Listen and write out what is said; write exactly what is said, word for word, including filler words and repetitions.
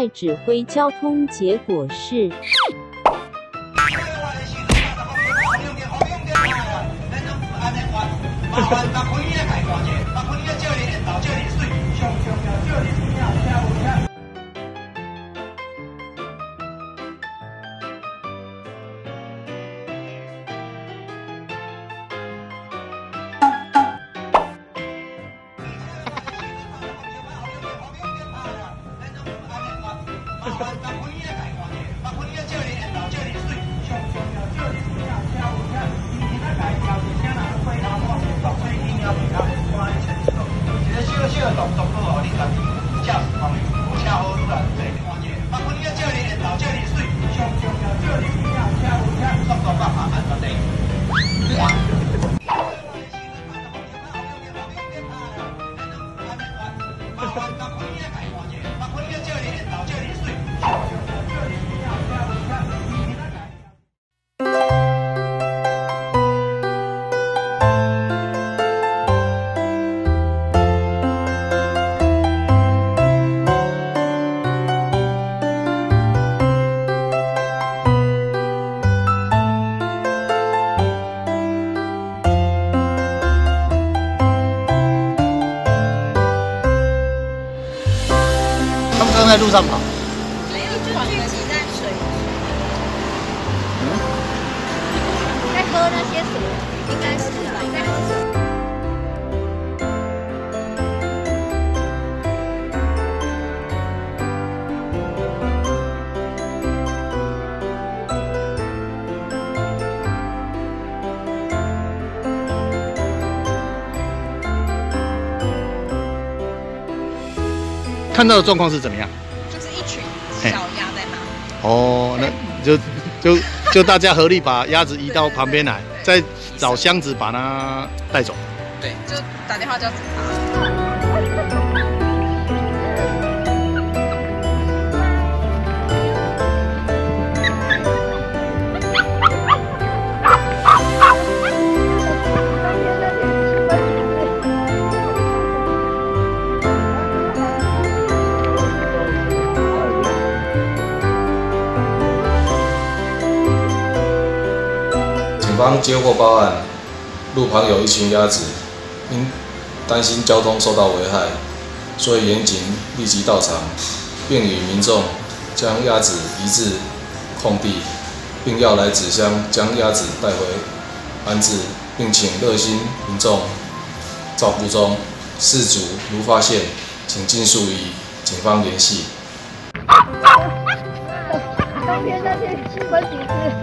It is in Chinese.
在指挥交通，结果是。 刚在路上跑， 没有，就聚集在水， 嗯， 在喝那些水，应该是吧，应该喝水。 看到的状况是怎么样？ 就是一群小鸭在那。 哦，那就就就大家合力把鸭子移到旁边来，再找箱子把它带走。 对，就打电话叫警察。 警方接获报案，路旁有一群鸭子，因担心交通受到危害，所以员警立即到场，并与民众将鸭子移至空地，并要来纸箱将鸭子带回安置，并请热心民众照顾中，事主如发现，请尽速与警方联系。 当天那天气氛组织。